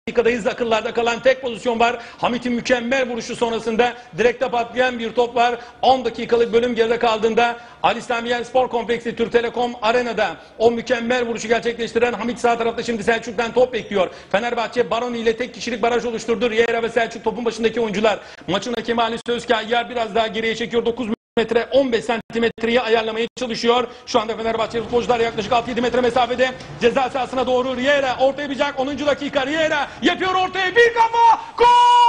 dakikadayız. Akıllarda kalan tek pozisyon var. Hamit'in mükemmel vuruşu sonrasında direkte patlayan bir top var. 10 dakikalık bölüm geride kaldığında Ali İslamiye Spor Kompleksi Türk Telekom Arena'da o mükemmel vuruşu gerçekleştiren Hamit sağ tarafta şimdi Selçuk'tan top bekliyor. Fenerbahçe Baroni ile tek kişilik baraj oluşturdu. Riera ve Selçuk topun başındaki oyuncular. Maçın hakemi Ali Sözkaya biraz daha geriye çekiyor. 9 metre 15 santimetreyi ayarlamaya çalışıyor. Şu anda Fenerbahçe futbolcular yaklaşık 6-7 metre mesafede ceza sahasına doğru. Riera ortaya yapacak. 10. dakika Riera yapıyor ortaya. Bir kafa. Gol!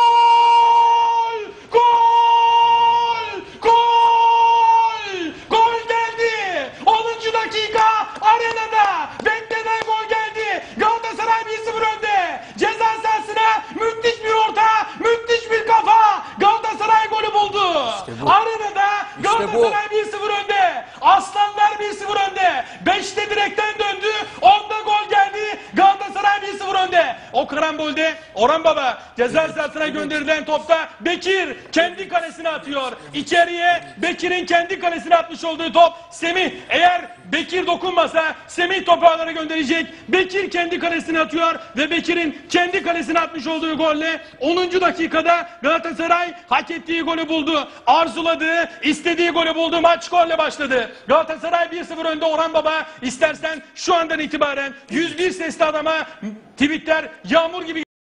Gol! Gol! Gol geldi. 10. dakika arenada. Beklenen gol geldi. Galatasaray 1-0 önde. Ceza sahasına müthiş bir orta. Müthiş bir kafa. Galatasaray golü buldu. Arenada Galatasaray 1-0 önde. Aslanlar 1-0 önde. 5'te direkten döndü. 10'da gol geldi. Galatasaray 1-0 önde. O karambolde Orhan Baba ceza sahasına gönderilen topta Bekir kendi kalesine atıyor. İçeriye Bekir'in kendi kalesine atmış olduğu top. Semih, eğer Bekir dokunmasa Semih topu ağlara gönderecek. Bekir kendi kalesine atıyor ve Bekir'in kendi kalesine atmış olduğu golle 10. dakikada Galatasaray hak ettiği golü buldu. Arzuladığı, istediği golü buldu. Maç golle başladı. Galatasaray 1-0 önde. Orhan Baba, istersen şu andan itibaren 101 sesli adama tweetler yağmur gibi